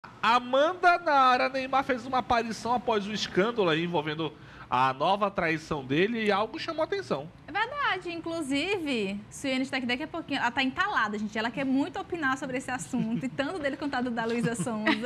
Amanda Nara, Neymar fez uma aparição após o escândalo aí envolvendo a nova traição dele e algo chamou atenção. É verdade, inclusive, Suiane está aqui daqui a pouquinho, ela está entalada, gente, ela quer muito opinar sobre esse assunto, e tanto dele quanto da Luísa Sonza.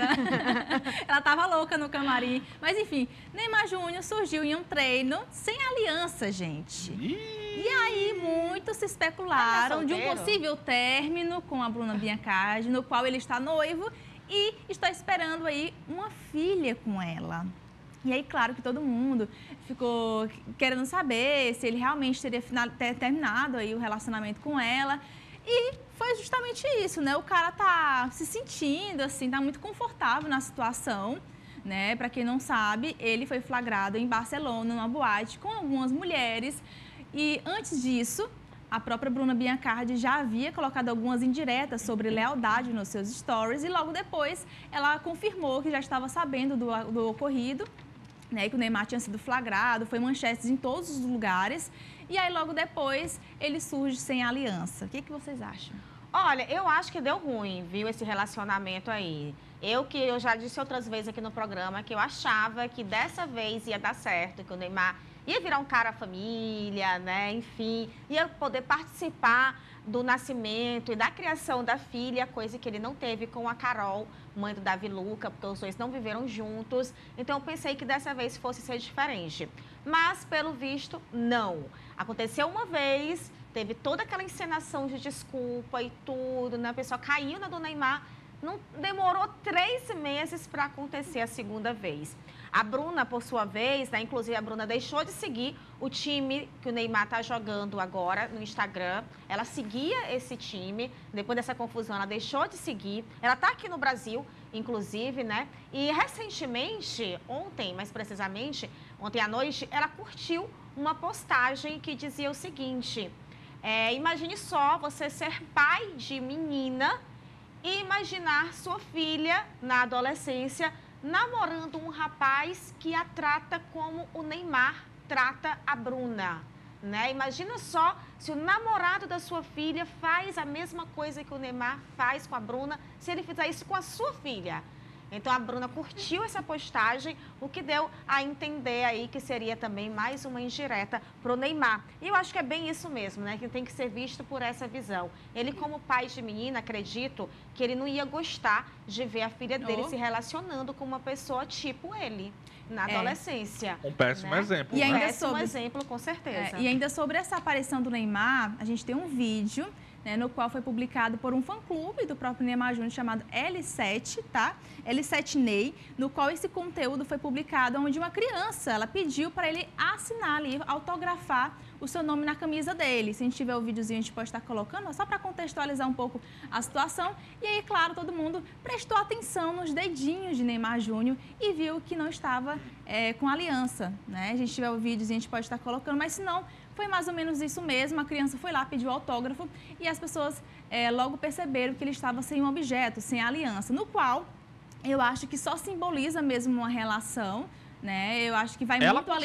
Ela estava louca no camarim, mas enfim, Neymar Júnior surgiu em um treino sem aliança, gente. E aí, muitos se especularam de um possível término com a Bruna Biancardi, no qual ele está noivo e está esperando aí uma filha com ela. E aí, claro que todo mundo ficou querendo saber se ele realmente teria terminado aí o relacionamento com ela. E foi justamente isso, né? O cara tá se sentindo, assim, tá muito confortável na situação, né? Para quem não sabe, ele foi flagrado em Barcelona, numa boate, com algumas mulheres. E antes disso, a própria Bruna Biancardi já havia colocado algumas indiretas sobre lealdade nos seus stories. E logo depois, ela confirmou que já estava sabendo do ocorrido, né, que o Neymar tinha sido flagrado, foi manchetes em todos os lugares. E aí, logo depois, ele surge sem aliança. O que vocês acham? Olha, eu acho que deu ruim, viu, esse relacionamento aí. Eu já disse outras vezes aqui no programa que eu achava que dessa vez ia dar certo, que o Neymar ia virar um cara família, né, enfim, ia poder participar do nascimento e da criação da filha, coisa que ele não teve com a Carol, mãe do Davi Luca, porque os dois não viveram juntos. Então, eu pensei que dessa vez fosse ser diferente. Mas, pelo visto, não. Aconteceu uma vez, teve toda aquela encenação de desculpa e tudo, né? A pessoa caiu na do Neymar. Não demorou 3 meses para acontecer a segunda vez. A Bruna, por sua vez, né, inclusive a Bruna deixou de seguir o time que o Neymar está jogando agora no Instagram. Ela seguia esse time, depois dessa confusão ela deixou de seguir. Ela está aqui no Brasil, inclusive, né? E recentemente, ontem, mais precisamente, ontem à noite, ela curtiu uma postagem que dizia o seguinte: imagine só você ser pai de menina e imaginar sua filha, na adolescência, namorando um rapaz que a trata como o Neymar trata a Bruna, né? Imagina só se o namorado da sua filha faz a mesma coisa que o Neymar faz com a Bruna, se ele fizer isso com a sua filha. Então, a Bruna curtiu essa postagem, o que deu a entender aí que seria também mais uma indireta para o Neymar. E eu acho que é bem isso mesmo, né? Que tem que ser visto por essa visão. Ele, como pai de menina, acredito que ele não ia gostar de ver a filha dele se relacionando com uma pessoa tipo ele, na adolescência. Um péssimo exemplo. E né? ainda Péssimo exemplo, com certeza. E ainda sobre essa aparição do Neymar, a gente tem um vídeo, né, no qual foi publicado por um fã-clube do próprio Neymar Júnior chamado L7, tá? L7 Ney, no qual esse conteúdo foi publicado, onde uma criança, ela pediu para ele assinar ali, autografar o seu nome na camisa dele. Se a gente tiver o videozinho, a gente pode estar colocando, só para contextualizar um pouco a situação. E aí, claro, todo mundo prestou atenção nos dedinhos de Neymar Júnior e viu que não estava com aliança, né? A gente tiver o videozinho, a gente pode estar colocando, mas se não, foi mais ou menos isso mesmo. A criança foi lá, pediu autógrafo e as pessoas logo perceberam que ele estava sem um objeto, sem aliança, no qual eu acho que só simboliza mesmo uma relação, né? Eu acho que vai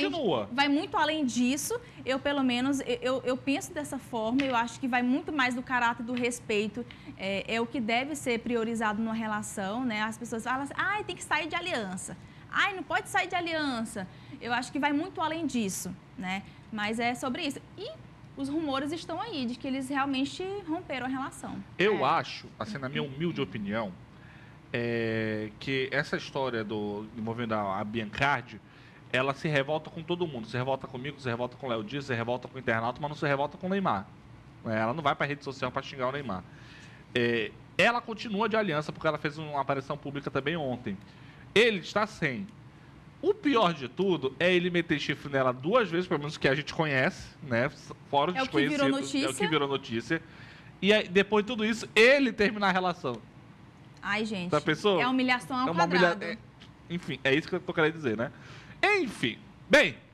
muito além disso. Eu, pelo menos, eu penso dessa forma. Eu acho que vai muito mais do caráter do respeito. É o que deve ser priorizado numa relação, né? As pessoas falam assim, ai, tem que sair de aliança. Ai, não pode sair de aliança. Eu acho que vai muito além disso, né? Mas é sobre isso. E os rumores estão aí de que eles realmente romperam a relação. Eu acho, assim, na minha humilde opinião, que essa história envolvendo a Biancardi, ela se revolta com todo mundo. Se revolta comigo, se revolta com o Léo Dias, se revolta com o internauta, mas não se revolta com o Neymar. Ela não vai para a rede social para xingar o Neymar. Ela continua de aliança, porque ela fez uma aparição pública também ontem. Ele está sem. O pior de tudo é ele meter chifre nela 2 vezes, pelo menos que a gente conhece, né? Fora os desconhecidos. É o que virou notícia. E aí, depois de tudo isso, ele terminar a relação. Ai, gente. Da pessoa? É humilhação ao quadrado. Enfim, é isso que eu tô querendo dizer, né? Enfim. Bem,